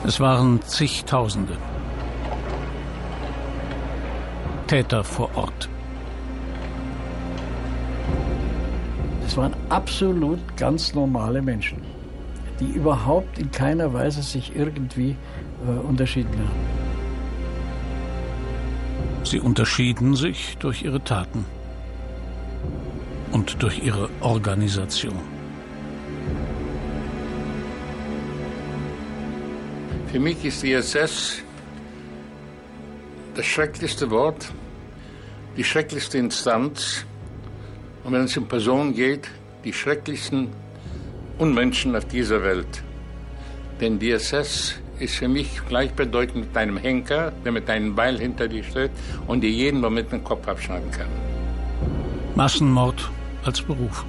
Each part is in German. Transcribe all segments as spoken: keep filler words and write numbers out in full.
Es waren zigtausende. Täter vor Ort. Es waren absolut ganz normale Menschen, die überhaupt in keiner Weise sich irgendwie äh, unterschieden haben. Sie unterschieden sich durch ihre Taten und durch ihre Organisation. Für mich ist die S S das schrecklichste Wort, die schrecklichste Instanz und wenn es um Personen geht, die schrecklichsten Unmenschen auf dieser Welt. Denn die S S ist für mich gleichbedeutend mit einem Henker, der mit einem Beil hinter dir steht und dir jeden Moment den Kopf abschneiden kann. Massenmord als Beruf.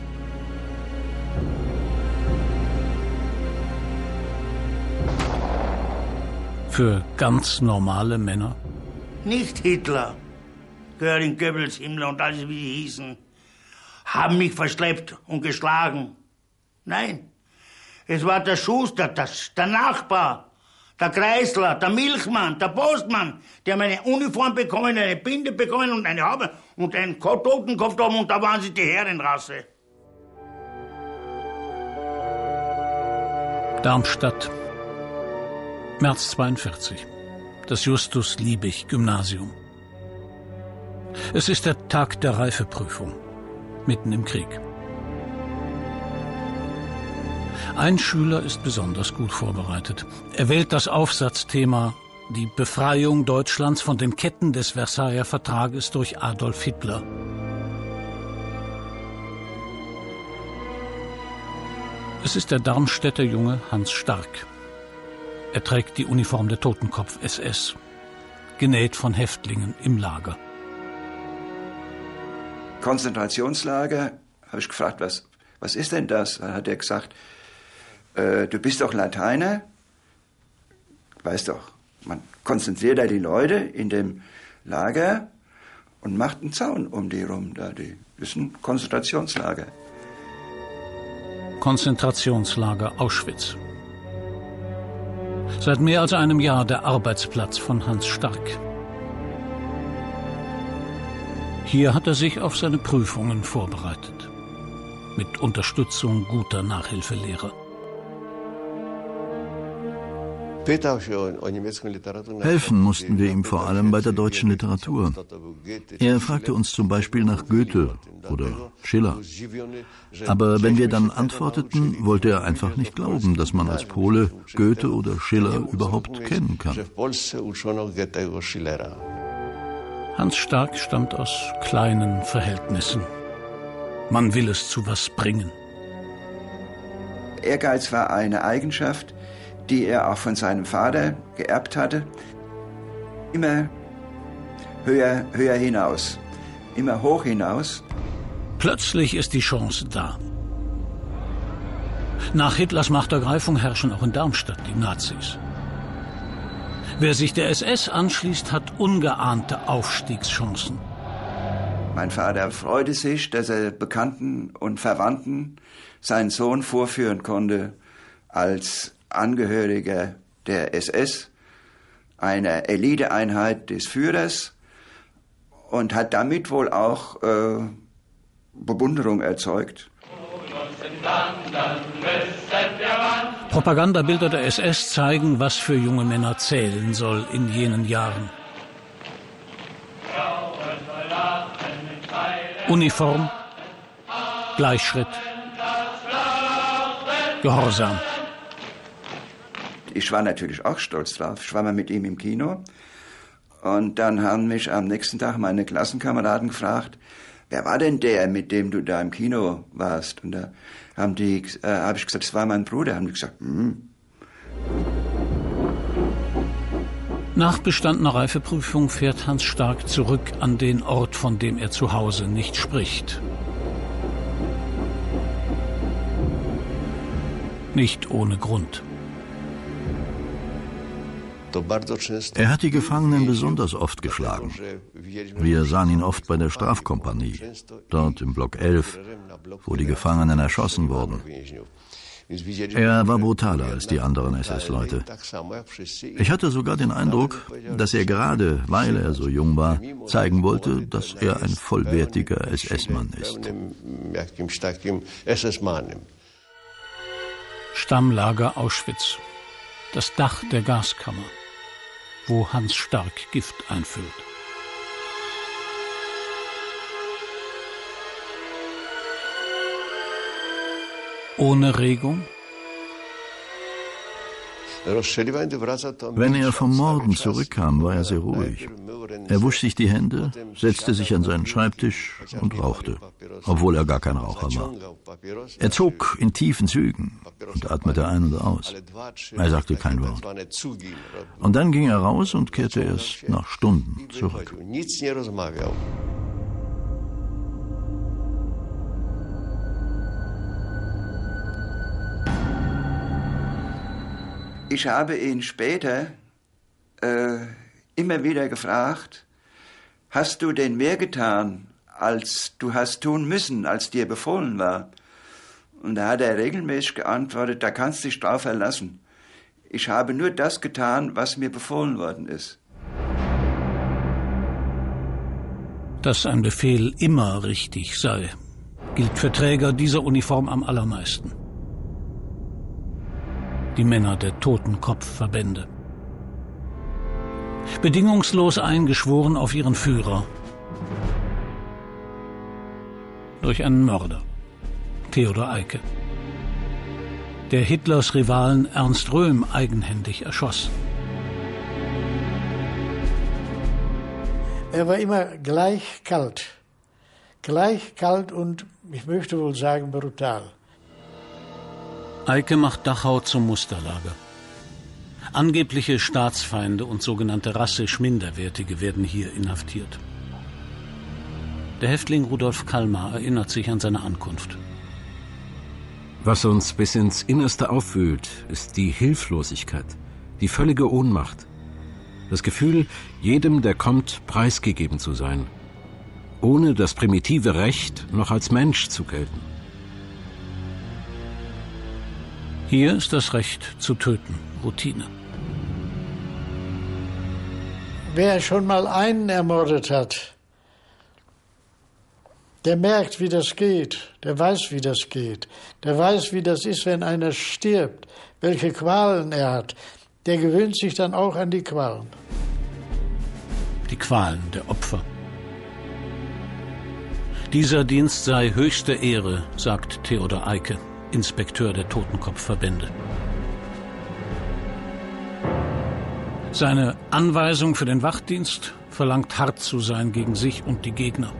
Für ganz normale Männer. Nicht Hitler, Göring, Goebbels, Himmler und alles, wie die hießen, haben mich verschleppt und geschlagen. Nein, es war der Schuster, das, der Nachbar, der Kreisler, der Milchmann, der Postmann, die haben eine Uniform bekommen, eine Binde bekommen und eine Haube und einen Totenkopf da oben und da waren sie die Herrenrasse. Darmstadt, März zweiundvierzig. Das Justus-Liebig-Gymnasium. Es ist der Tag der Reifeprüfung, mitten im Krieg. Ein Schüler ist besonders gut vorbereitet. Er wählt das Aufsatzthema Die Befreiung Deutschlands von den Ketten des Versailler Vertrages durch Adolf Hitler. Es ist der Darmstädter Junge Hans Stark. Er trägt die Uniform der Totenkopf-S S, genäht von Häftlingen im Lager. Konzentrationslager, habe ich gefragt, was, was ist denn das? Dann hat er gesagt, äh, du bist doch Lateiner, weißt doch, man konzentriert da die Leute in dem Lager und macht einen Zaun um die rum. Da die, das ist ein Konzentrationslager. Konzentrationslager Auschwitz. Seit mehr als einem Jahr der Arbeitsplatz von Hans Stark. Hier hat er sich auf seine Prüfungen vorbereitet. Mit Unterstützung guter Nachhilfelehrer. Helfen mussten wir ihm vor allem bei der deutschen Literatur. Er fragte uns zum Beispiel nach Goethe oder Schiller. Aber wenn wir dann antworteten, wollte er einfach nicht glauben, dass man als Pole Goethe oder Schiller überhaupt kennen kann. Hans Stark stammt aus kleinen Verhältnissen. Man will es zu was bringen. Ehrgeiz war eine Eigenschaft, die er auch von seinem Vater geerbt hatte. Immer höher, höher hinaus, immer hoch hinaus. Plötzlich ist die Chance da. Nach Hitlers Machtergreifung herrschen auch in Darmstadt die Nazis. Wer sich der S S anschließt, hat ungeahnte Aufstiegschancen. Mein Vater freute sich, dass er Bekannten und Verwandten seinen Sohn vorführen konnte als Angehöriger der S S, einer Eliteeinheit des Führers, und hat damit wohl auch äh, Bewunderung erzeugt. Propagandabilder der S S zeigen, was für junge Männer zählen soll in jenen Jahren. Uniform, Gleichschritt, Gehorsam. Ich war natürlich auch stolz drauf. Ich war mal mit ihm im Kino. Und dann haben mich am nächsten Tag meine Klassenkameraden gefragt, wer war denn der, mit dem du da im Kino warst? Und da haben die, äh, habe ich gesagt, das war mein Bruder. Haben die gesagt, hm. Nach bestandener Reifeprüfung fährt Hans Stark zurück an den Ort, von dem er zu Hause nicht spricht. Nicht ohne Grund. Er hat die Gefangenen besonders oft geschlagen. Wir sahen ihn oft bei der Strafkompanie, dort im Block elf, wo die Gefangenen erschossen wurden. Er war brutaler als die anderen S S-Leute. Ich hatte sogar den Eindruck, dass er gerade, weil er so jung war, zeigen wollte, dass er ein vollwertiger S S-Mann ist. Stammlager Auschwitz. Das Dach der Gaskammer, wo Hans Stark Gift einfüllt. Ohne Regung? Wenn er vom Morden zurückkam, war er sehr ruhig. Er wusch sich die Hände, setzte sich an seinen Schreibtisch und rauchte, obwohl er gar kein Raucher war. Er zog in tiefen Zügen und atmete ein und aus. Er sagte kein Wort. Und dann ging er raus und kehrte erst nach Stunden zurück. Ich habe ihn später äh, immer wieder gefragt, hast du denn mehr getan, als du hast tun müssen, als dir befohlen war? Und da hat er regelmäßig geantwortet, da kannst du dich drauf verlassen. Ich habe nur das getan, was mir befohlen worden ist. Dass ein Befehl immer richtig sei, gilt für Träger dieser Uniform am allermeisten. Die Männer der Totenkopfverbände. Bedingungslos eingeschworen auf ihren Führer. Durch einen Mörder, Theodor Eicke, der Hitlers Rivalen Ernst Röhm eigenhändig erschoss. Er war immer gleich kalt. Gleich kalt und, ich möchte wohl sagen, brutal. Eicke macht Dachau zum Musterlager. Angebliche Staatsfeinde und sogenannte rassisch Minderwertige werden hier inhaftiert. Der Häftling Rudolf Kalmar erinnert sich an seine Ankunft. Was uns bis ins Innerste aufwühlt, ist die Hilflosigkeit, die völlige Ohnmacht. Das Gefühl, jedem, der kommt, preisgegeben zu sein, ohne das primitive Recht noch als Mensch zu gelten. Hier ist das Recht zu töten Routine. Wer schon mal einen ermordet hat, der merkt, wie das geht. Der weiß, wie das geht. Der weiß, wie das ist, wenn einer stirbt, welche Qualen er hat. Der gewöhnt sich dann auch an die Qualen. Die Qualen der Opfer. Dieser Dienst sei höchste Ehre, sagt Theodor Eicke, Inspekteur der Totenkopfverbände. Seine Anweisung für den Wachdienst verlangt, hart zu sein gegen sich und die Gegner.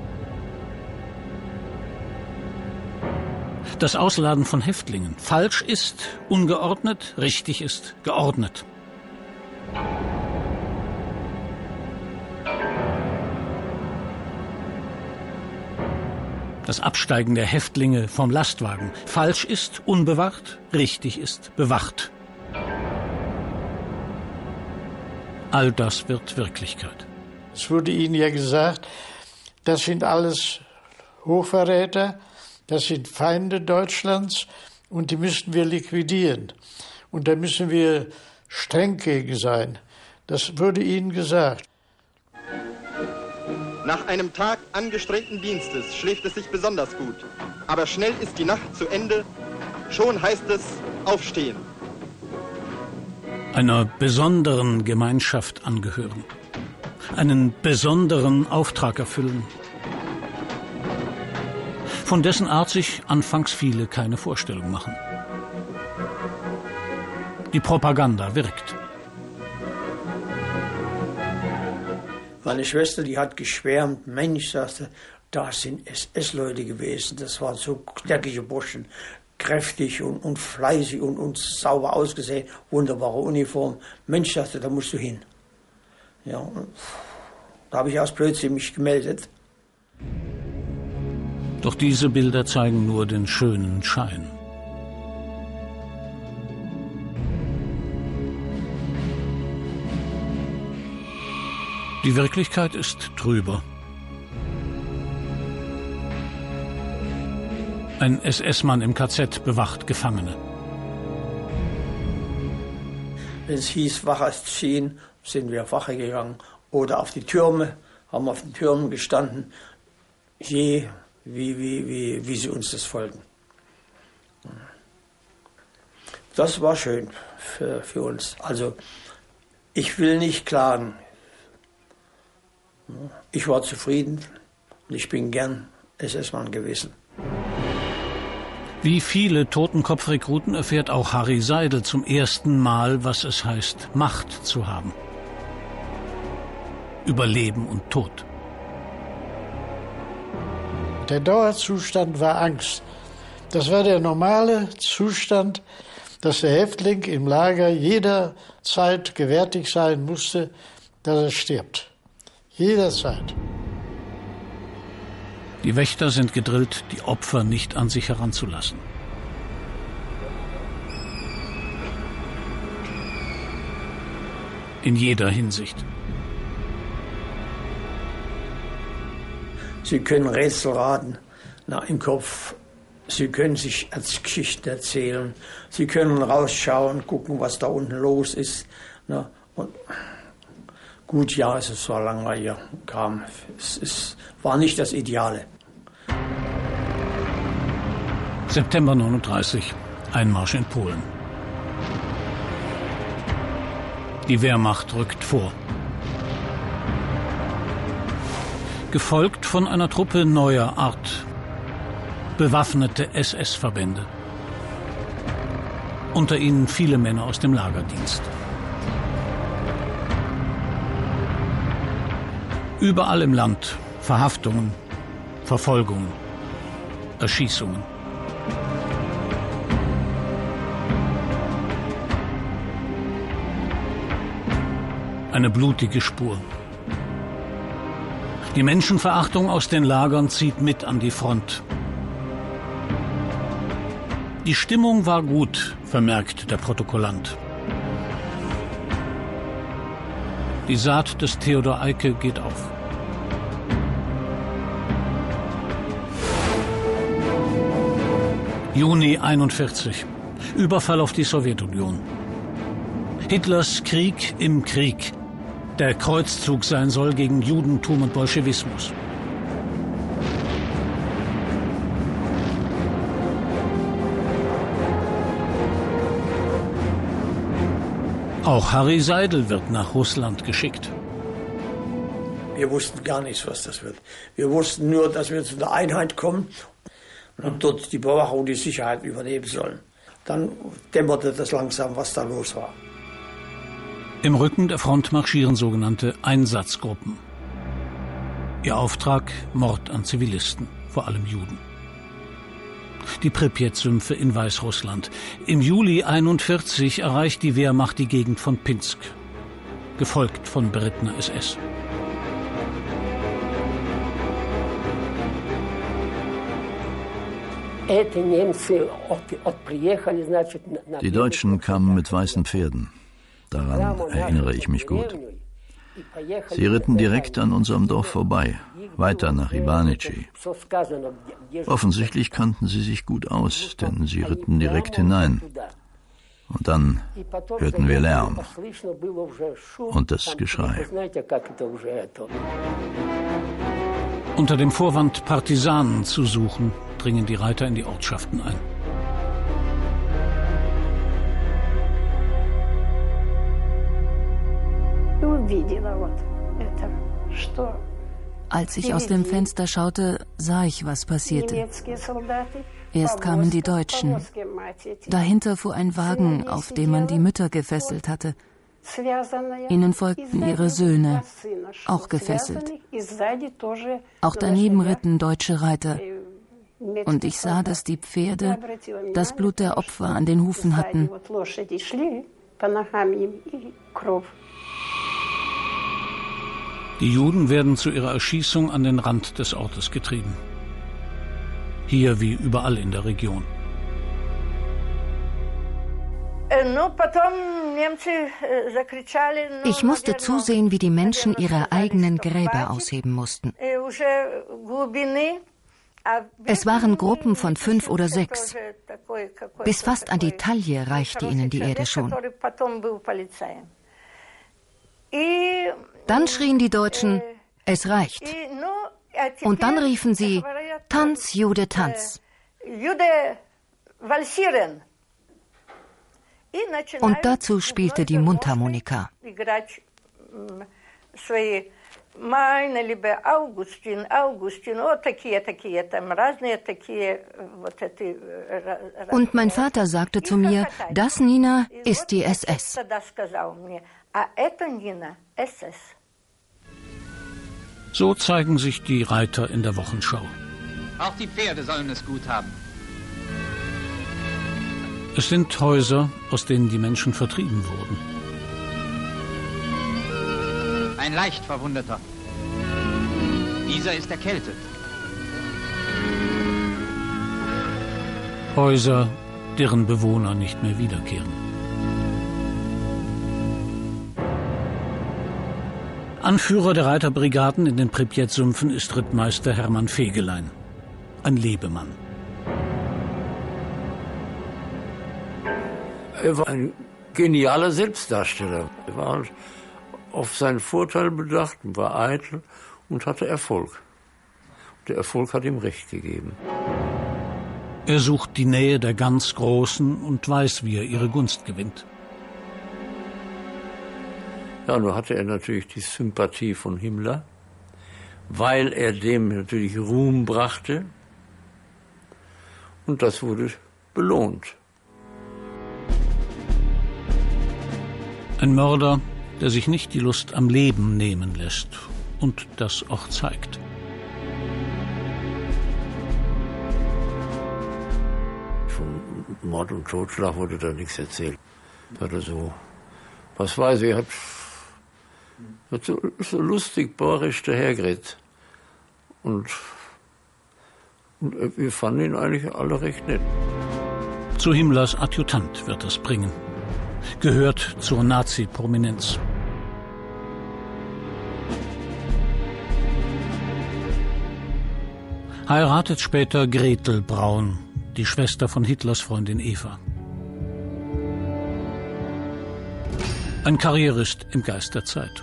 Das Ausladen von Häftlingen falsch ist, ungeordnet, richtig ist, geordnet. Das Absteigen der Häftlinge vom Lastwagen falsch ist, unbewacht, richtig ist, bewacht. All das wird Wirklichkeit. Es wurde Ihnen ja gesagt, das sind alles Hochverräter, das sind Feinde Deutschlands und die müssen wir liquidieren. Und da müssen wir streng gegen sein. Das wurde Ihnen gesagt. Nach einem Tag angestrengten Dienstes schläft es sich besonders gut. Aber schnell ist die Nacht zu Ende, schon heißt es aufstehen. Einer besonderen Gemeinschaft angehören, einen besonderen Auftrag erfüllen, von dessen Art sich anfangs viele keine Vorstellung machen. Die Propaganda wirkt. Meine Schwester, die hat geschwärmt, Mensch, sagte, das sind S S-Leute gewesen, das waren so knackige Burschen, kräftig und, und fleißig und, und sauber ausgesehen, wunderbare Uniform. Mensch, sagte, da musst du hin. Ja, da habe ich aus Blödsinn mich gemeldet. Doch diese Bilder zeigen nur den schönen Schein. Die Wirklichkeit ist trüber. Ein S S-Mann im K Z bewacht Gefangene. Wenn es hieß, Wache ziehen, sind wir auf Wache gegangen. Oder auf die Türme, haben auf den Türmen gestanden, je wie, wie, wie, wie sie uns das folgen. Das war schön für, für uns. Also ich will nicht klagen. Ich war zufrieden und ich bin gern S S-Mann gewesen. Wie viele Totenkopfrekruten erfährt auch Harry Seidel zum ersten Mal, was es heißt, Macht zu haben. Über Leben und Tod. Der Dauerzustand war Angst. Das war der normale Zustand, dass der Häftling im Lager jederzeit gewärtig sein musste, dass er stirbt. Jederzeit. Die Wächter sind gedrillt, die Opfer nicht an sich heranzulassen. In jeder Hinsicht. Sie können Rätsel raten, na, im Kopf. Sie können sich als Geschichten erzählen. Sie können rausschauen, gucken, was da unten los ist. Na, und gut, ja, es ist so langweilig kam. Es ist, war nicht das Ideale. September neununddreißig, Einmarsch in Polen. Die Wehrmacht rückt vor. Gefolgt von einer Truppe neuer Art. Bewaffnete S S-Verbände. Unter ihnen viele Männer aus dem Lagerdienst. Überall im Land Verhaftungen, Verfolgungen, Erschießungen. Eine blutige Spur. Die Menschenverachtung aus den Lagern zieht mit an die Front. Die Stimmung war gut, vermerkt der Protokollant. Die Saat des Theodor Eicke geht auf. Juni einundvierzig. Überfall auf die Sowjetunion. Hitlers Krieg im Krieg. Der Kreuzzug sein soll gegen Judentum und Bolschewismus. Auch Harry Seidel wird nach Russland geschickt. Wir wussten gar nichts, was das wird. Wir wussten nur, dass wir zu der Einheit kommen und dort die Überwachung und die Sicherheit übernehmen sollen. Dann dämmerte das langsam, was da los war. Im Rücken der Front marschieren sogenannte Einsatzgruppen. Ihr Auftrag: Mord an Zivilisten, vor allem Juden. Die Pripyat-Sümpfe in Weißrussland. Im Juli einundvierzig erreicht die Wehrmacht die Gegend von Pinsk, gefolgt von berittener S S. Die Deutschen kamen mit weißen Pferden. Daran erinnere ich mich gut. Sie ritten direkt an unserem Dorf vorbei, weiter nach Ivanitschy. Offensichtlich kannten sie sich gut aus, denn sie ritten direkt hinein. Und dann hörten wir Lärm und das Geschrei. Unter dem Vorwand, Partisanen zu suchen, dringen die Reiter in die Ortschaften ein. Als ich aus dem Fenster schaute, sah ich, was passierte. Erst kamen die Deutschen. Dahinter fuhr ein Wagen, auf dem man die Mütter gefesselt hatte. Ihnen folgten ihre Söhne, auch gefesselt. Auch daneben ritten deutsche Reiter. Und ich sah, dass die Pferde das Blut der Opfer an den Hufen hatten. Die Juden werden zu ihrer Erschießung an den Rand des Ortes getrieben. Hier wie überall in der Region. Ich musste zusehen, wie die Menschen ihre eigenen Gräber ausheben mussten. Es waren Gruppen von fünf oder sechs. Bis fast an die Taille reichte ihnen die Erde schon. Dann schrien die Deutschen, es reicht. Und dann riefen sie, Tanz, Jude, Tanz. Und dazu spielte die Mundharmonika. Meine liebe Augustin, Augustin, oh, такие, такие, там разные такие, вот эти. Und mein Vater sagte zu mir, das, Nina, ist die S S. So zeigen sich die Reiter in der Wochenschau. Auch die Pferde sollen es gut haben. Es sind Häuser, aus denen die Menschen vertrieben wurden. Ein leicht Verwundeter. Dieser ist erkältet. Häuser, deren Bewohner nicht mehr wiederkehren. Anführer der Reiterbrigaden in den Pripyat-Sümpfen ist Rittmeister Hermann Fegelein, ein Lebemann. Er war ein genialer Selbstdarsteller. Er war auf seinen Vorteil bedacht, war eitel und hatte Erfolg. Der Erfolg hat ihm Recht gegeben. Er sucht die Nähe der ganz Großen und weiß, wie er ihre Gunst gewinnt. Ja, nur hatte er natürlich die Sympathie von Himmler, weil er dem natürlich Ruhm brachte. Und das wurde belohnt. Ein Mörder, der sich nicht die Lust am Leben nehmen lässt und das auch zeigt. Von Mord und Totschlag wurde da nichts erzählt. Hat er so, was weiß ich, hat, hat so, so lustig bäuerisch dahergeredet. Und, und wir fanden ihn eigentlich alle recht nett. Zu Himmlers Adjutant wird das bringen. Gehört zur Nazi-Prominenz. Heiratet später Gretel Braun, die Schwester von Hitlers Freundin Eva. Ein Karrierist im Geist der Zeit.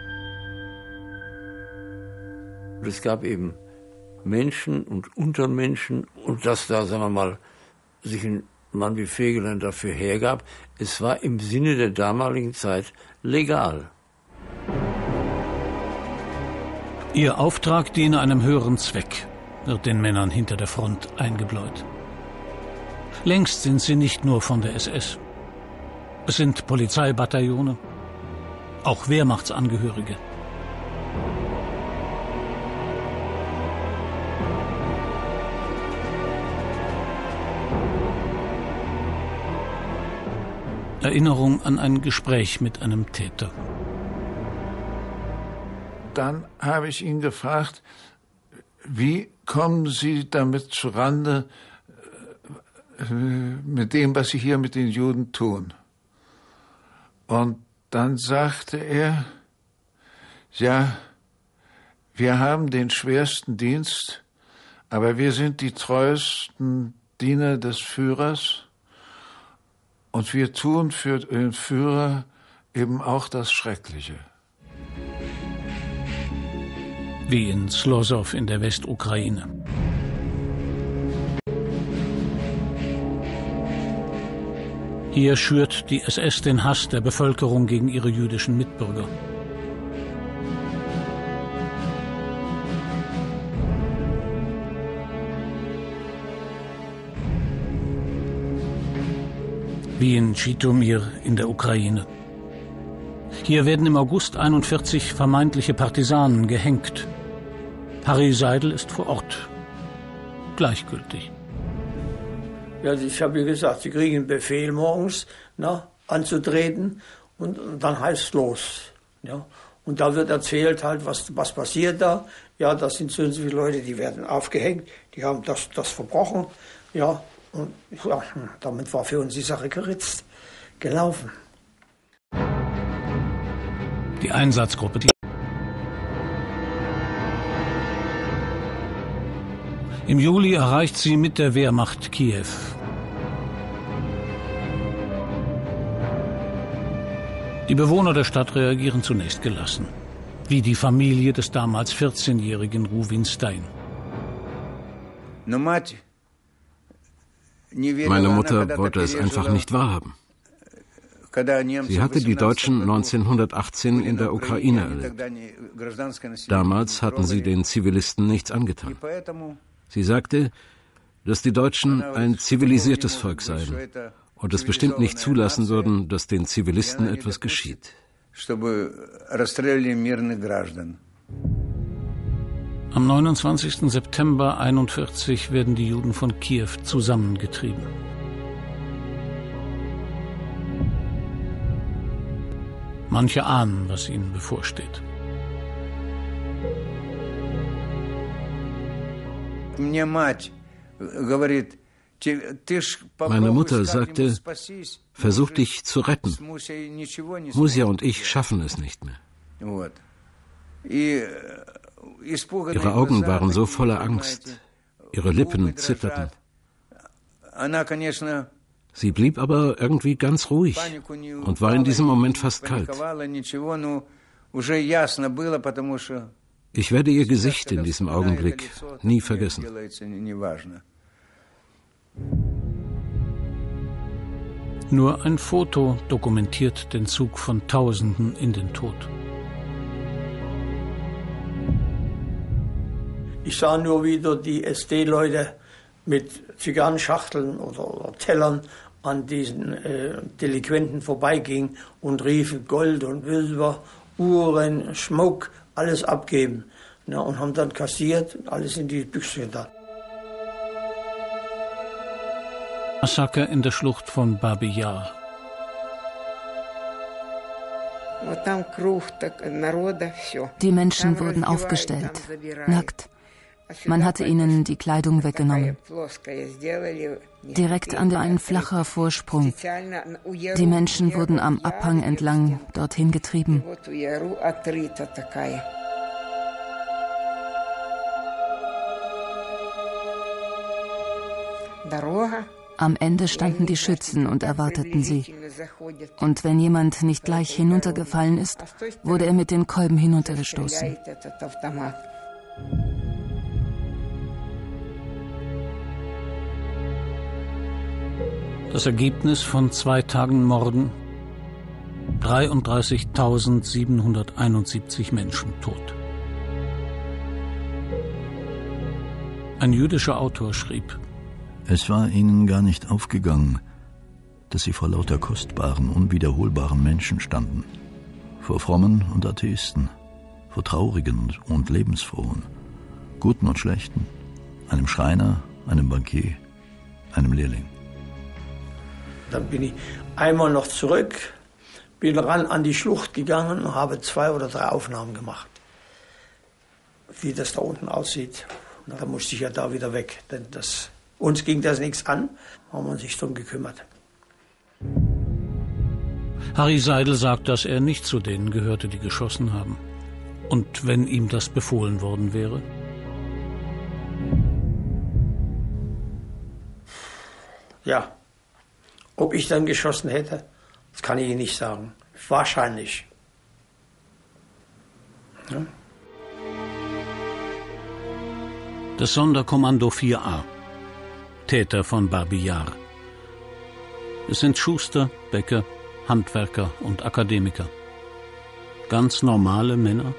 Es gab eben Menschen und Untermenschen und dass da, sagen wir mal, sich ein Mann wie Fegelein dafür hergab, es war im Sinne der damaligen Zeit legal. Ihr Auftrag diene einem höheren Zweck, wird den Männern hinter der Front eingebläut. Längst sind sie nicht nur von der S S. Es sind Polizeibataillone, auch Wehrmachtsangehörige. Erinnerung an ein Gespräch mit einem Täter. Dann habe ich ihn gefragt, wie kommen Sie damit zurande, mit dem, was Sie hier mit den Juden tun? Und dann sagte er, ja, wir haben den schwersten Dienst, aber wir sind die treuesten Diener des Führers. Und wir tun für den Führer eben auch das Schreckliche. Wie in Zlozow in der Westukraine. Hier schürt die S S den Hass der Bevölkerung gegen ihre jüdischen Mitbürger. Wie in Zhytomyr in der Ukraine. Hier werden im August einundvierzig vermeintliche Partisanen gehängt. Harry Seidel ist vor Ort. Gleichgültig. Ja, ich habe ja gesagt, Sie kriegen einen Befehl morgens, na, anzutreten und, und dann heißt es los. Ja. Und da wird erzählt halt, was, was passiert da. Ja, das sind so und so viele Leute, die werden aufgehängt, die haben das, das verbrochen. Ja, und ja, damit war für uns die Sache geritzt, gelaufen. Die Einsatzgruppe. Die Im Juli erreicht sie mit der Wehrmacht Kiew. Die Bewohner der Stadt reagieren zunächst gelassen, wie die Familie des damals vierzehnjährigen Ruvin Stein. Meine Mutter wollte es einfach nicht wahrhaben. Sie hatte die Deutschen neunzehnhundertachtzehn in der Ukraine erlebt. Damals hatten sie den Zivilisten nichts angetan. Sie sagte, dass die Deutschen ein zivilisiertes Volk seien und es bestimmt nicht zulassen würden, dass den Zivilisten etwas geschieht. Am neunundzwanzigsten September einundvierzig werden die Juden von Kiew zusammengetrieben. Manche ahnen, was ihnen bevorsteht. Meine Mutter sagte, versuch dich zu retten. Musia und ich schaffen es nicht mehr. Ihre Augen waren so voller Angst, ihre Lippen zitterten. Sie blieb aber irgendwie ganz ruhig und war in diesem Moment fast kalt. Ich werde ihr Gesicht in diesem Augenblick nie vergessen. Nur ein Foto dokumentiert den Zug von Tausenden in den Tod. Ich sah nur wieder die S D-Leute mit Zigarrenschachteln oder, oder Tellern an diesen äh, Delinquenten vorbeigingen und riefen Gold und Silber, Uhren, Schmuck, alles abgeben. Na, und haben dann kassiert und alles in die Büchse getan. Massaker in der Schlucht von Babi Yar. Die Menschen wurden aufgestellt, nackt. Man hatte ihnen die Kleidung weggenommen. Direkt an der ein flacher Vorsprung. Die Menschen wurden am Abhang entlang dorthin getrieben. Am Ende standen die Schützen und erwarteten sie. Und wenn jemand nicht gleich hinuntergefallen ist, wurde er mit den Kolben hinuntergestoßen. Das Ergebnis von zwei Tagen Morden: dreiunddreißigtausendsiebenhunderteinundsiebzig Menschen tot. Ein jüdischer Autor schrieb: Es war ihnen gar nicht aufgegangen, dass sie vor lauter kostbaren, unwiederholbaren Menschen standen. Vor Frommen und Atheisten, vor Traurigen und Lebensfrohen, Guten und Schlechten, einem Schreiner, einem Bankier, einem Lehrling. Dann bin ich einmal noch zurück, bin ran an die Schlucht gegangen und habe zwei oder drei Aufnahmen gemacht, wie das da unten aussieht. Und dann musste ich ja da wieder weg, denn das, uns ging das nichts an, haben wir sich darum gekümmert. Harry Seidel sagt, dass er nicht zu denen gehörte, die geschossen haben. Und wenn ihm das befohlen worden wäre? Ja. Ob ich dann geschossen hätte, das kann ich Ihnen nicht sagen. Wahrscheinlich. Ja. Das Sonderkommando vier a. Täter von Babi Yar. Es sind Schuster, Bäcker, Handwerker und Akademiker. Ganz normale Männer.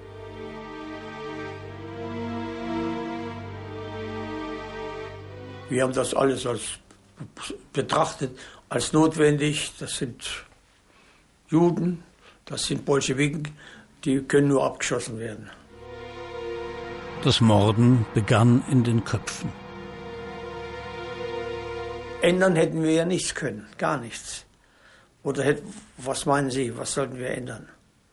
Wir haben das alles als betrachtet als notwendig. Das sind Juden, das sind Bolschewiken, die können nur abgeschossen werden. Das Morden begann in den Köpfen. Ändern hätten wir ja nichts können, gar nichts. Oder hätte, was meinen Sie, was sollten wir ändern?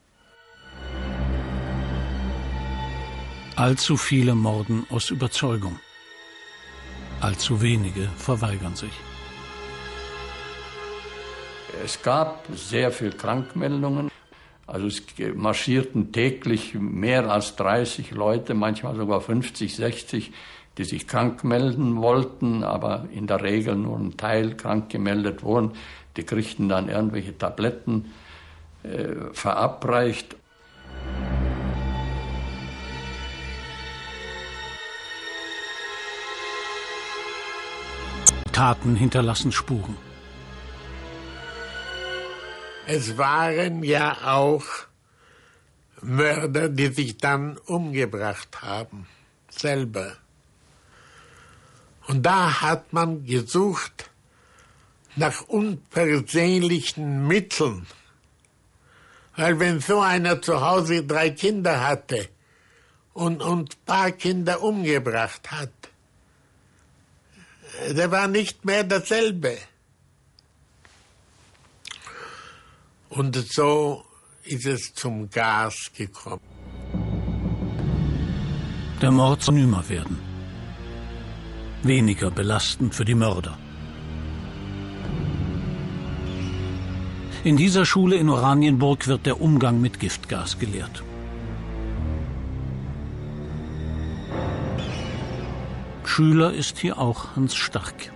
Allzu viele morden aus Überzeugung. Allzu wenige verweigern sich. Es gab sehr viele Krankmeldungen. Also es marschierten täglich mehr als dreißig Leute, manchmal sogar fünfzig, sechzig, die sich krank melden wollten, aber in der Regel nur ein Teil krank gemeldet wurden. Die kriegten dann irgendwelche Tabletten äh, verabreicht. Taten hinterlassen Spuren. Es waren ja auch Mörder, die sich dann umgebracht haben, selber. Und da hat man gesucht nach unversehlichen Mitteln. Weil wenn so einer zu Hause drei Kinder hatte und ein paar Kinder umgebracht hat, der war nicht mehr dasselbe. Und so ist es zum Gas gekommen. Der Mord soll anonymer werden. Weniger belastend für die Mörder. In dieser Schule in Oranienburg wird der Umgang mit Giftgas gelehrt. Schüler ist hier auch Hans Stark.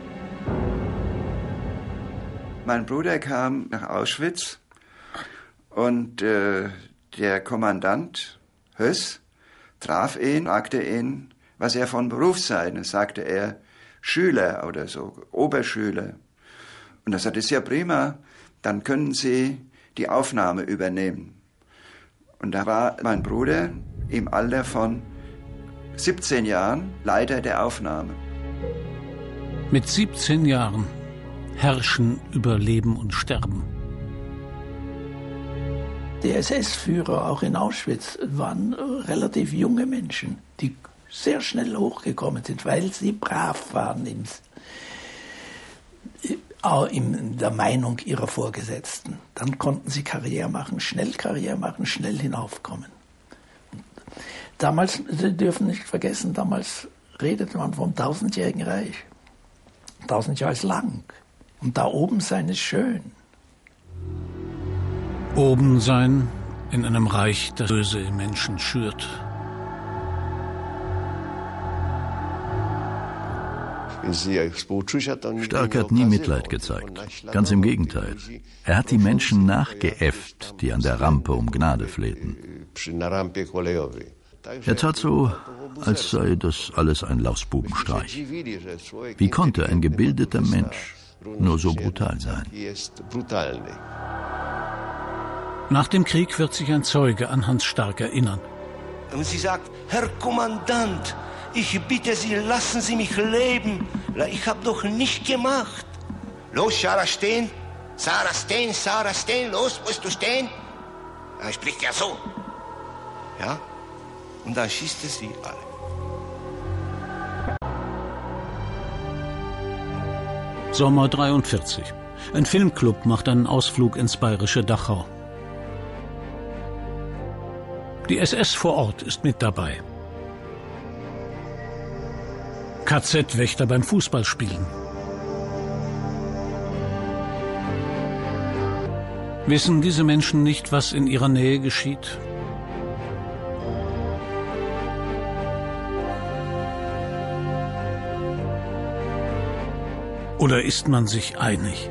Mein Bruder kam nach Auschwitz und äh, der Kommandant Höss traf ihn, fragte ihn, was er von Beruf sei. Dann sagte er, Schüler oder so, Oberschüler. Und er sagte, ist ja prima, dann können Sie die Aufnahme übernehmen. Und da war mein Bruder im Alter von siebzehn Jahren Leiter der Aufnahme. Mit siebzehn Jahren herrschen über Leben und Sterben. Die S S-Führer auch in Auschwitz waren relativ junge Menschen, die sehr schnell hochgekommen sind, weil sie brav waren im, in der Meinung ihrer Vorgesetzten. Dann konnten sie Karriere machen, schnell Karriere machen, schnell hinaufkommen. Damals, Sie dürfen nicht vergessen, damals redete man vom tausendjährigen Reich. Tausend Jahre ist lang. Und da oben sein ist schön. Oben sein in einem Reich, das Böse im Menschen schürt. Stark hat nie Mitleid gezeigt. Ganz im Gegenteil. Er hat die Menschen nachgeäfft, die an der Rampe um Gnade flehten. Er tat so, als sei das alles ein Lausbubenstreich. Wie konnte ein gebildeter Mensch nur so brutal sein? Nach dem Krieg wird sich ein Zeuge an Hans Stark erinnern. Und sie sagt, Herr Kommandant, ich bitte Sie, lassen Sie mich leben. Ich habe doch nicht gemacht. Los, Sarah, stehen. Sarah, stehen, Sarah, stehen. Los, musst du stehen? Er spricht ja so. Ja? Und dann schießt er sie alle. Sommer dreiundvierzig. Ein Filmclub macht einen Ausflug ins bayerische Dachau. Die S S vor Ort ist mit dabei. K Z-Wächter beim Fußballspielen. Wissen diese Menschen nicht, was in ihrer Nähe geschieht? Oder ist man sich einig?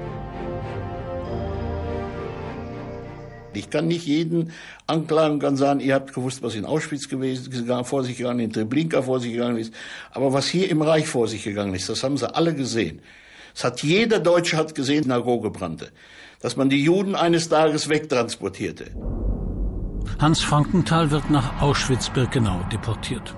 Ich kann nicht jeden anklagen, kann sagen, ihr habt gewusst, was in Auschwitz gewesen, vor sich gegangen ist, in Treblinka vor sich gegangen ist. Aber was hier im Reich vor sich gegangen ist, das haben sie alle gesehen. Es hat jeder Deutsche hat gesehen, Synagoge brannte. Dass man die Juden eines Tages wegtransportierte. Hans Frankenthal wird nach Auschwitz-Birkenau deportiert.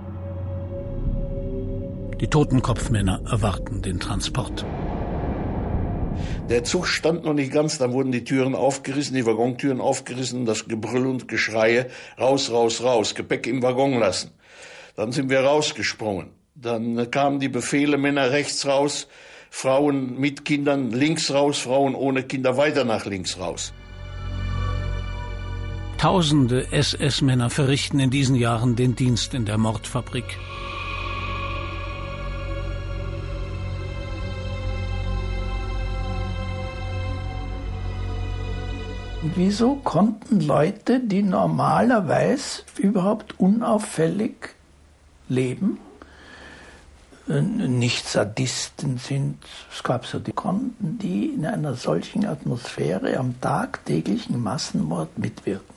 Die Totenkopfmänner erwarten den Transport. Der Zug stand noch nicht ganz, dann wurden die Türen aufgerissen, die Waggontüren aufgerissen, das Gebrüll und Geschreie, raus, raus, raus, Gepäck im Waggon lassen. Dann sind wir rausgesprungen. Dann kamen die Befehle, Männer rechts raus, Frauen mit Kindern links raus, Frauen ohne Kinder weiter nach links raus. Tausende S S-Männer verrichten in diesen Jahren den Dienst in der Mordfabrik. Und wieso konnten Leute, die normalerweise überhaupt unauffällig leben, nicht Sadisten sind, es gab so die, konnten die in einer solchen Atmosphäre am tagtäglichen Massenmord mitwirken?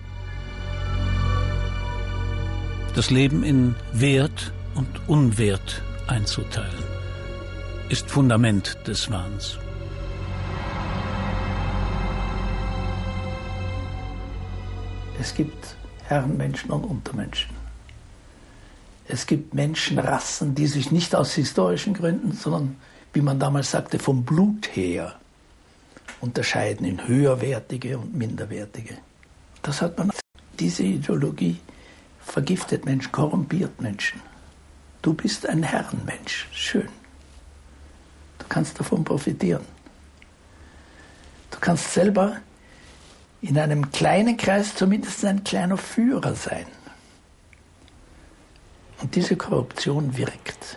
Das Leben in Wert und Unwert einzuteilen, ist Fundament des Wahns. Es gibt Herrenmenschen und Untermenschen. Es gibt Menschenrassen, die sich nicht aus historischen Gründen, sondern, wie man damals sagte, vom Blut her unterscheiden in höherwertige und minderwertige. Das hat man. Diese Ideologie vergiftet Menschen, korrumpiert Menschen. Du bist ein Herrenmensch, schön. Du kannst davon profitieren. Du kannst selber in einem kleinen Kreis zumindest ein kleiner Führer sein. Und diese Korruption wirkt.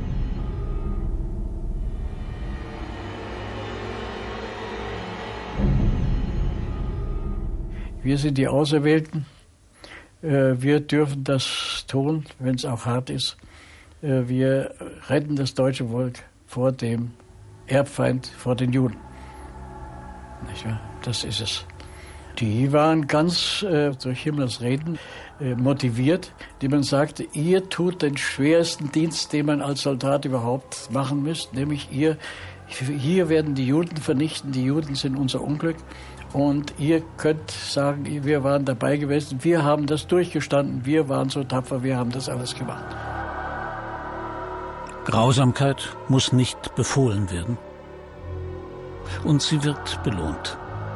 Wir sind die Auserwählten. Wir dürfen das tun, wenn es auch hart ist. Wir retten das deutsche Volk vor dem Erbfeind, vor den Juden. Nicht wahr? Das ist es. Die waren ganz äh, durch Himmlers Reden äh, motiviert, die man sagte, ihr tut den schwersten Dienst, den man als Soldat überhaupt machen müsst, nämlich ihr, hier werden die Juden vernichten, die Juden sind unser Unglück und ihr könnt sagen, wir waren dabei gewesen, wir haben das durchgestanden, wir waren so tapfer, wir haben das alles gemacht. Grausamkeit muss nicht befohlen werden und sie wird belohnt.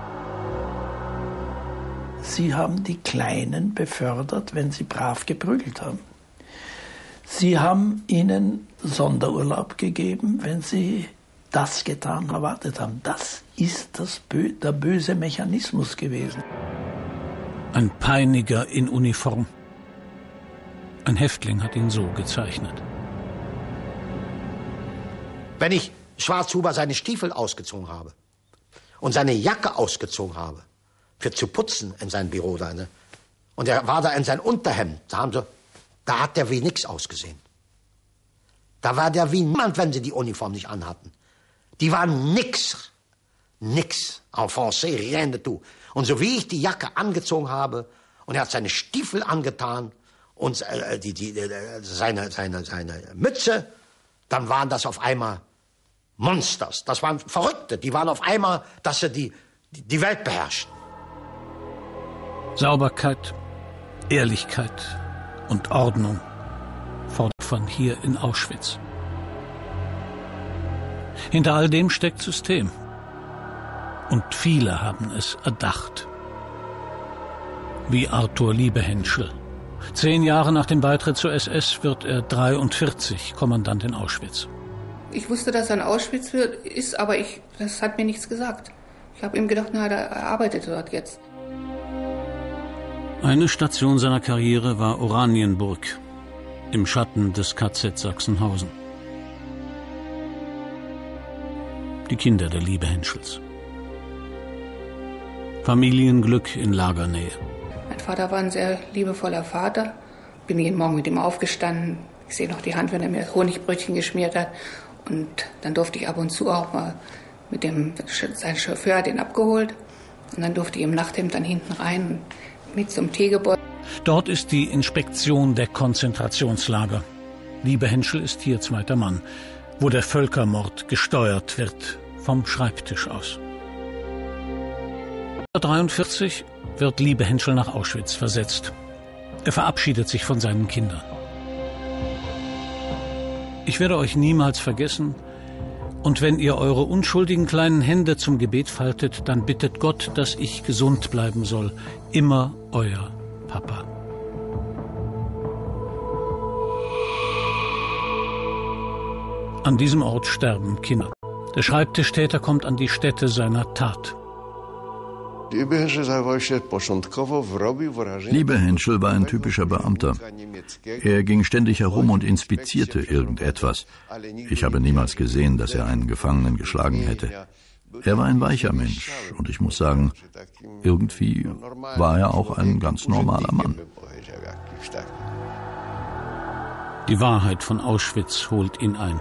Sie haben die Kleinen befördert, wenn sie brav geprügelt haben. Sie haben ihnen Sonderurlaub gegeben, wenn sie das getan erwartet haben. Das ist das Bö- der böse Mechanismus gewesen. Ein Peiniger in Uniform. Ein Häftling hat ihn so gezeichnet. Wenn ich Schwarzhuber seine Stiefel ausgezogen habe und seine Jacke ausgezogen habe, für zu putzen in sein Büro da, ne? Und er war da in sein Unterhemd, da haben sie, da hat der wie nix ausgesehen. Da war der wie niemand, wenn sie die Uniform nicht anhatten. Die waren nix, nix, en français, rien de tout. Und so wie ich die Jacke angezogen habe und er hat seine Stiefel angetan und äh, die, die, äh, seine, seine, seine Mütze, dann waren das auf einmal Monsters, das waren Verrückte, die waren auf einmal, dass sie die, die Welt beherrschten. Sauberkeit, Ehrlichkeit und Ordnung fordert von hier in Auschwitz. Hinter all dem steckt System. Und viele haben es erdacht. Wie Arthur Liebehenschel. Zehn Jahre nach dem Beitritt zur S S wird er dreiundvierzig Kommandant in Auschwitz. Ich wusste, dass er in Auschwitz ist, aber ich, das hat mir nichts gesagt. Ich habe ihm gedacht, na, er arbeitet dort jetzt. Eine Station seiner Karriere war Oranienburg, im Schatten des K Z Sachsenhausen. Die Kinder der Liebehenschels. Familienglück in Lagernähe. Mein Vater war ein sehr liebevoller Vater. Bin jeden Morgen mit ihm aufgestanden. Ich sehe noch die Hand, wenn er mir Honigbrötchen geschmiert hat. Und dann durfte ich ab und zu auch mal mit dem, sein Chauffeur hat ihn abgeholt. Und dann durfte ich im Nachthemd dann hinten rein mit zum Teegebäude. Dort ist die Inspektion der Konzentrationslager. Liebehenschel ist hier zweiter Mann, wo der Völkermord gesteuert wird vom Schreibtisch aus. neunzehnhundertdreiundvierzig wird Liebehenschel nach Auschwitz versetzt. Er verabschiedet sich von seinen Kindern. Ich werde euch niemals vergessen, und wenn ihr eure unschuldigen kleinen Hände zum Gebet faltet, dann bittet Gott, dass ich gesund bleiben soll. Immer euer Papa. An diesem Ort sterben Kinder. Der Schreibtischtäter kommt an die Stätte seiner Tat. Liebehenschel war ein typischer Beamter. Er ging ständig herum und inspizierte irgendetwas. Ich habe niemals gesehen, dass er einen Gefangenen geschlagen hätte. Er war ein weicher Mensch und ich muss sagen, irgendwie war er auch ein ganz normaler Mann. Die Wahrheit von Auschwitz holt ihn ein.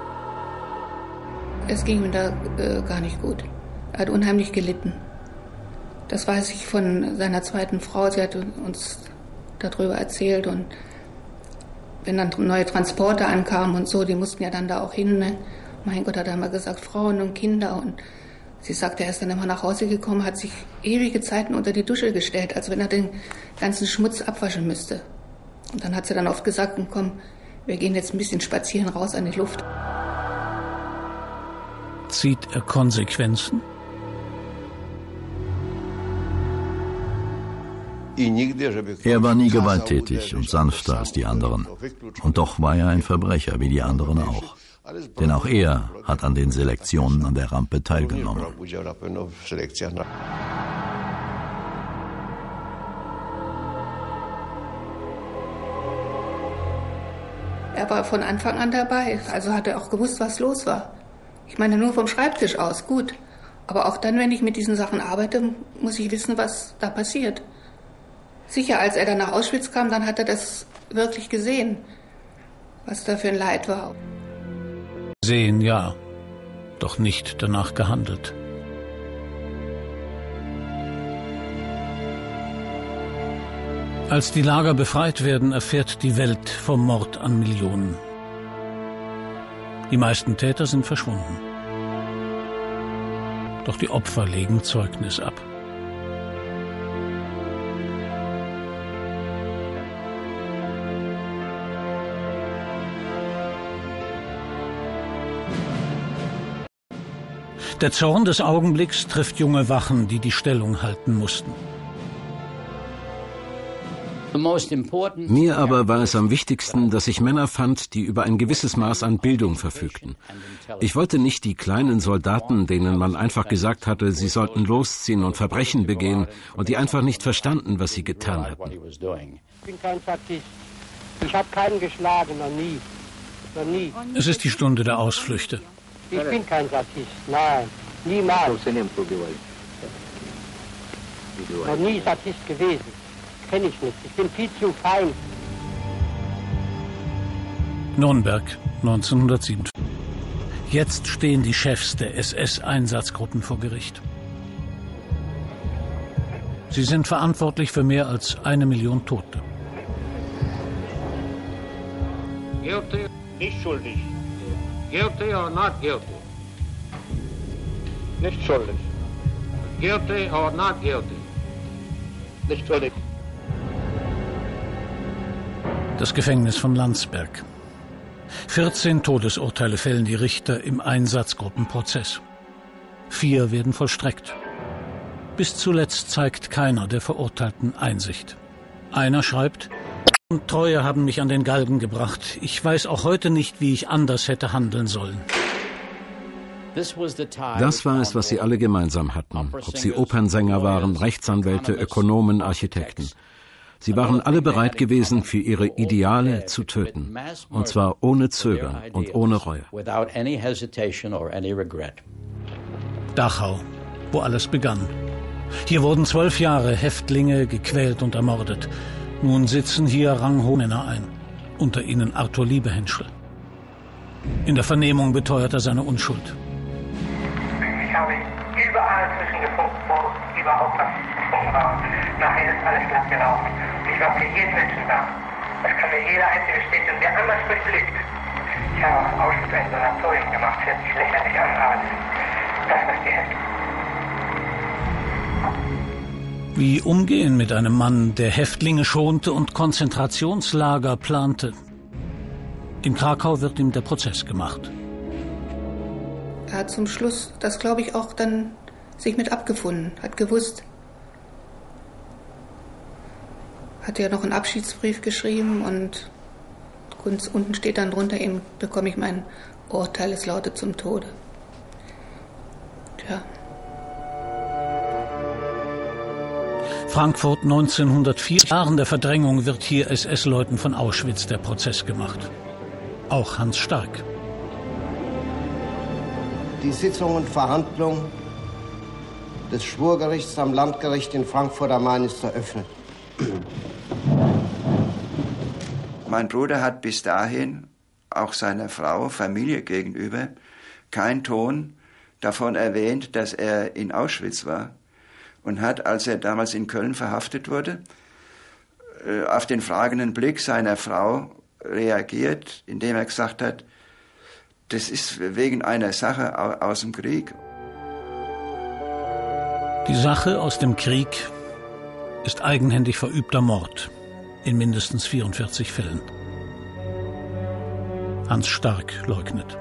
Es ging ihm da äh, gar nicht gut. Er hat unheimlich gelitten. Das weiß ich von seiner zweiten Frau. Sie hat uns darüber erzählt. Und wenn dann neue Transporte ankamen und so, die mussten ja dann da auch hin. Ne? Mein Gott, hat er immer gesagt, Frauen und Kinder. Und sie sagte, er ist dann immer nach Hause gekommen, hat sich ewige Zeiten unter die Dusche gestellt, als wenn er den ganzen Schmutz abwaschen müsste. Und dann hat sie dann oft gesagt, komm, wir gehen jetzt ein bisschen spazieren raus an die Luft. Zieht er Konsequenzen? Er war nie gewalttätig und sanfter als die anderen. Und doch war er ein Verbrecher, wie die anderen auch. Denn auch er hat an den Selektionen an der Rampe teilgenommen. Er war von Anfang an dabei, also hat er auch gewusst, was los war. Ich meine, nur vom Schreibtisch aus, gut. Aber auch dann, wenn ich mit diesen Sachen arbeite, muss ich wissen, was da passiert. Sicher, als er dann nach Auschwitz kam, dann hat er das wirklich gesehen, was da für ein Leid war. Sehen ja, doch nicht danach gehandelt. Als die Lager befreit werden, erfährt die Welt vom Mord an Millionen. Die meisten Täter sind verschwunden. Doch die Opfer legen Zeugnis ab. Der Zorn des Augenblicks trifft junge Wachen, die die Stellung halten mussten. Mir aber war es am wichtigsten, dass ich Männer fand, die über ein gewisses Maß an Bildung verfügten. Ich wollte nicht die kleinen Soldaten, denen man einfach gesagt hatte, sie sollten losziehen und Verbrechen begehen und die einfach nicht verstanden, was sie getan hatten. Ich bin kein Sadist. Ich habe keinen geschlagen, noch nie. Noch nie. Es ist die Stunde der Ausflüchte. Ich bin kein Sadist, nein, niemals. Noch nie Sadist gewesen. Kenne ich nicht. Ich bin viel zu fein. Nürnberg, neunzehnhundertsieben. Jetzt stehen die Chefs der S S-Einsatzgruppen vor Gericht. Sie sind verantwortlich für mehr als eine Million Tote. Guilty, nicht schuldig. Guilty or not guilty? Nicht schuldig. Guilty or not guilty? Nicht schuldig. Das Gefängnis von Landsberg. vierzehn Todesurteile fällen die Richter im Einsatzgruppenprozess. Vier werden vollstreckt. Bis zuletzt zeigt keiner der Verurteilten Einsicht. Einer schreibt: Und Treue haben mich an den Galgen gebracht. Ich weiß auch heute nicht, wie ich anders hätte handeln sollen. Das war es, was sie alle gemeinsam hatten. Ob sie Opernsänger waren, Rechtsanwälte, Ökonomen, Architekten. Sie waren alle bereit gewesen, für ihre Ideale zu töten. Und zwar ohne Zögern und ohne Reue. Dachau, wo alles begann. Hier wurden zwölf Jahre Häftlinge gequält und ermordet. Nun sitzen hier ranghohe Männer ein. Unter ihnen Arthur Liebehenschel. In der Vernehmung beteuert er seine Unschuld. Ich habe überall zwischengefunkt, wo überhaupt was gefunden war. Nachher ist alles glatt gelaufen. Ich war für jeden Menschen da. Das kann mir jeder Einzelne bestätigen, der anders durchblickt. Ich habe auch Auschwitz ein Sanatorium gemacht, hört sich lächerlich an, aber das ist die Hälfte. Wie umgehen mit einem Mann, der Häftlinge schonte und Konzentrationslager plante? In Krakau wird ihm der Prozess gemacht. Er hat zum Schluss, das glaube ich auch, dann sich mit abgefunden, hat gewusst. Hat ja noch einen Abschiedsbrief geschrieben und unten steht dann drunter, eben bekomme ich mein Urteil, es lautet zum Tode. Tja. Frankfurt neunzehnhundertvier. Jahren der Verdrängung wird hier S S-Leuten von Auschwitz der Prozess gemacht. Auch Hans Stark. die Sitzung und Verhandlung des Schwurgerichts am Landgericht in Frankfurt am Main ist eröffnet. Mein Bruder hat bis dahin auch seiner Frau, Familie gegenüber, keinen Ton davon erwähnt, dass er in Auschwitz war und hat, als er damals in Köln verhaftet wurde, auf den fragenden Blick seiner Frau reagiert, indem er gesagt hat, das ist wegen einer Sache aus dem Krieg. Die Sache aus dem Krieg ist eigenhändig verübter Mord in mindestens vierundvierzig Fällen. Hans Stark leugnet.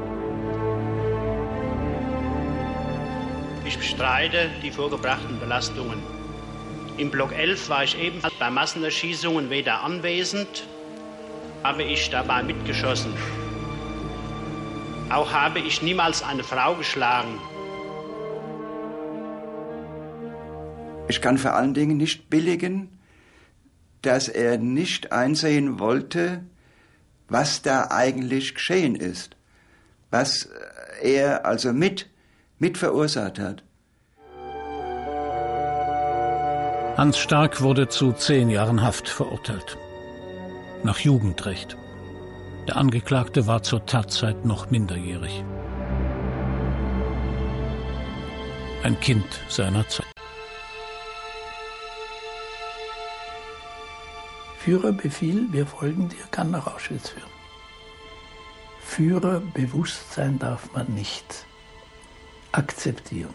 Ich bestreite die vorgebrachten Belastungen. Im Block elf war ich ebenfalls bei Massenerschießungen weder anwesend, habe ich dabei mitgeschossen. Auch habe ich niemals eine Frau geschlagen. Ich kann vor allen Dingen nicht billigen, dass er nicht einsehen wollte, was da eigentlich geschehen ist, was er also mit, mit verursacht hat. Hans Stark wurde zu zehn Jahren Haft verurteilt. Nach Jugendrecht. Der Angeklagte war zur Tatzeit noch minderjährig. Ein Kind seiner Zeit. Führerbefehl, wir folgen dir, kann nach Auschwitz führen. Führerbewusstsein darf man nicht akzeptieren.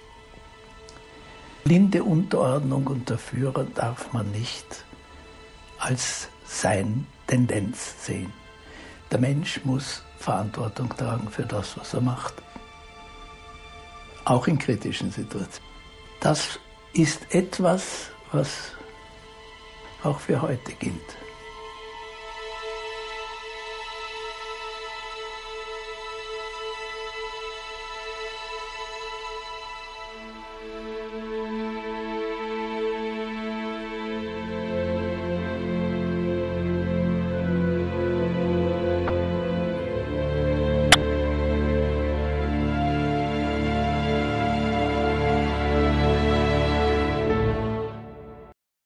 Blinde Unterordnung unter Führer darf man nicht als sein Tendenz sehen. Der Mensch muss Verantwortung tragen für das, was er macht. Auch in kritischen Situationen. Das ist etwas, was auch für heute gilt.